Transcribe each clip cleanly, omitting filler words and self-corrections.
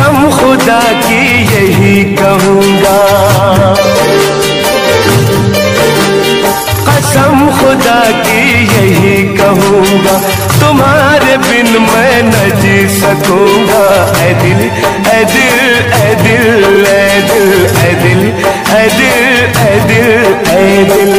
कसम खुदा की यही कहूँगा, कसम खुदा की यही कहूँगा, तुम्हारे बिन मैं न जी सकूँगा। ऐ दिल ऐ दिल ऐ दिल ऐ दिल ऐ दिल ऐ दिल ऐ दिल ऐ दिल।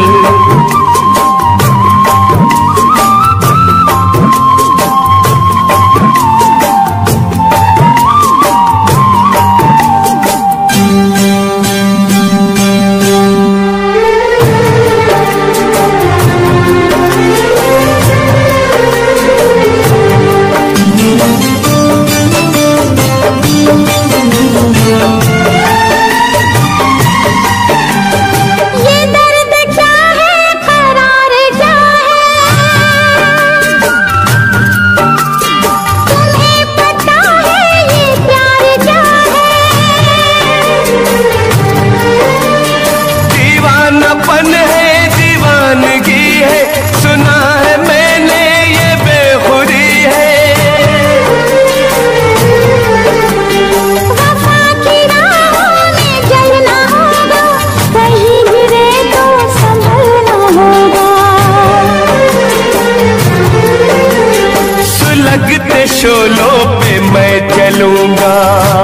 शोलों पे मैं चलूंगा,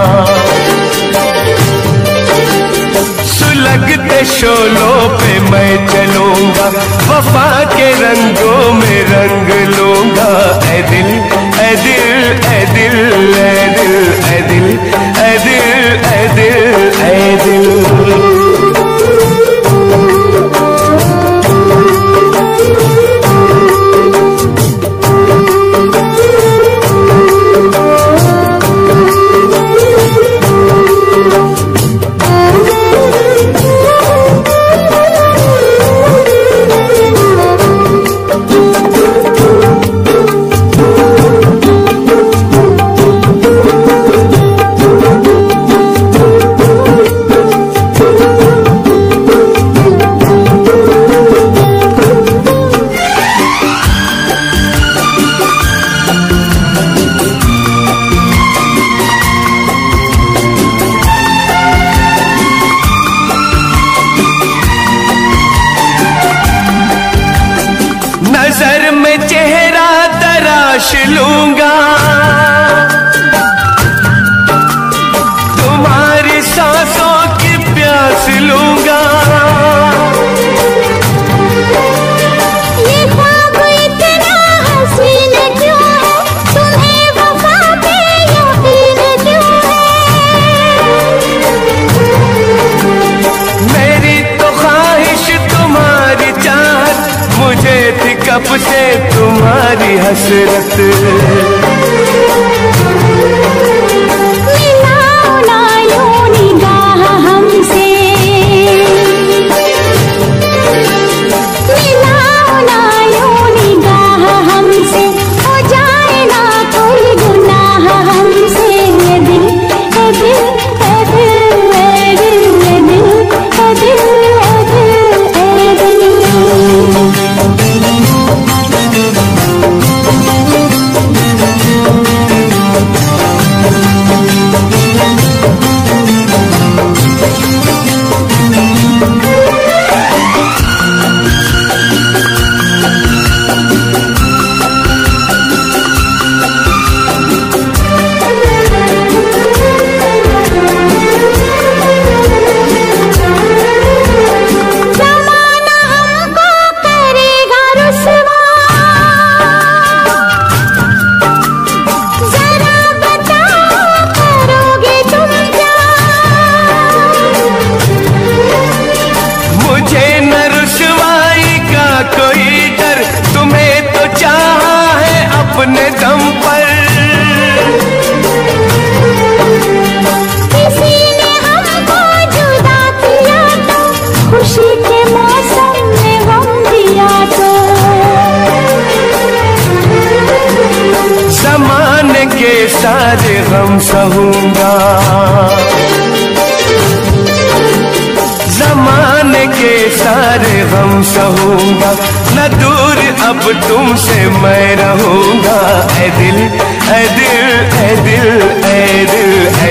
सुलगते शोलों पे मैं चलूंगा, वफा के रंगों में रंग लूंगा। ऐ दिल ऐ दिल ऐ दिल ऐ दिल ऐ दिल ऐ दिल ऐ दिल ऐ दिल। नजर में चेहरा तराश लूंगा, तुम्हारी सांसों की प्यास लूंगा। ये ख्वाब इतना हसीन क्यों है, तुम्हें वफा पे यकीन क्यों है। मेरी तो ख्वाहिश तुम्हारी चाहत, मुझे थी कब से तुम्हारी हसरत। मिलाओ ना यूं निगाह हमसे, मिलाओ ना यूं निगाह हमसे, हो जाए ना कोई गुनाह हमसे। ये दिल है दिल है दिल है दिल है दिल है दिल है दिल है अपने दम पर। किसी ने हमको जुदा किया तो, खुशी के मौसम में गम दिया तो। ज़माने के सारे गम सहूंगा, ज़माने जमाने के सारे गम सहूंगा, न दूर अब तुमसे मैं रहूंगा। ऐ दिल ऐ दिल ऐ दिल ऐ दिल ऐ